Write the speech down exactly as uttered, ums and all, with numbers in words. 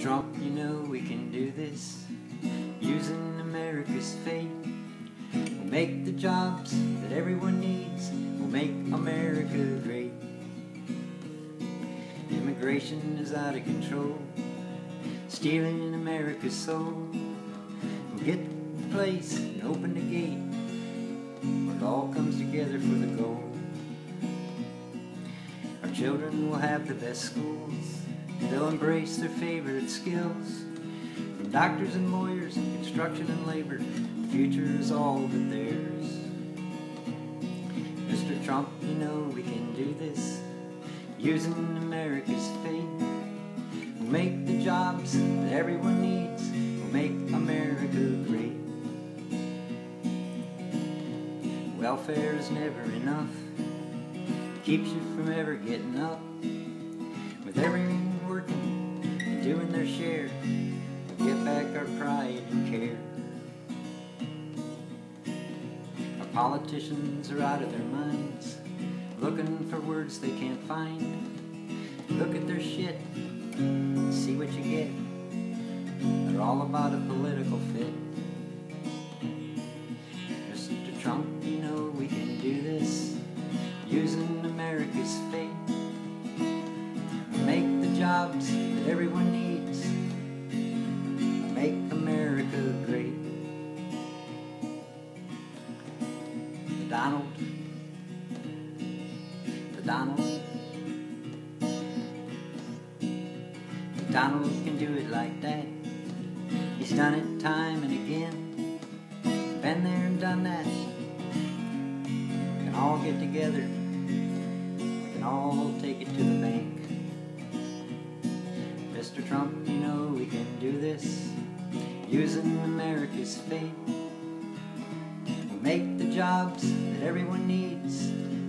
Trump, you know we can do this, using America's faith. We'll make the jobs that everyone needs, we'll make America great. Immigration is out of control, stealing America's soul. We'll get the place and open the gate, where it all comes together for the goal. Our children will have the best schools, they'll embrace their favorite skills. From doctors and lawyers, construction and labor, the future is all but theirs. Mister Trump, you know we can do this, using America's faith. We'll make the jobs that everyone needs, we'll make America great. Welfare is never enough, keeps you from ever getting up. With everyone working and doing their share, we'll get back our pride and care. Our politicians are out of their minds, looking for words they can't find. Look at their shit, see what you get. They're all about a political fit. Mister Trump, you know we can do this, using America's faith. Make the jobs that everyone needs, make America great. The Donald, the Donald, the Donald can do it like that. He's done it time and again, been there and done that. We can all get together, we can all take it to the bank. Mister Trump, you know we can do this, using America's faith. We'll make the jobs that everyone needs,